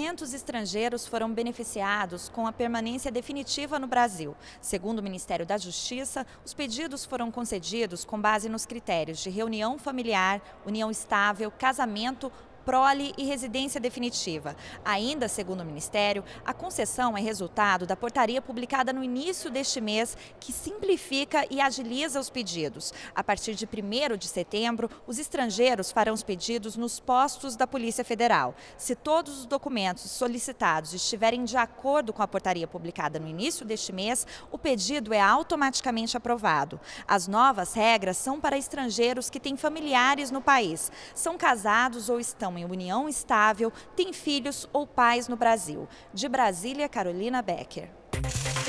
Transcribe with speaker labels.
Speaker 1: 500 estrangeiros foram beneficiados com a permanência definitiva no Brasil. Segundo o Ministério da Justiça, os pedidos foram concedidos com base nos critérios de reunião familiar, união estável, casamento, prole e residência definitiva. Ainda, segundo o Ministério, a concessão é resultado da portaria publicada no início deste mês, que simplifica e agiliza os pedidos. A partir de 1º de setembro, os estrangeiros farão os pedidos nos postos da Polícia Federal. Se todos os documentos solicitados estiverem de acordo com a portaria publicada no início deste mês, o pedido é automaticamente aprovado. As novas regras são para estrangeiros que têm familiares no país, são casados ou estão em união estável, têm filhos ou pais no Brasil. De Brasília, Carolina Becker.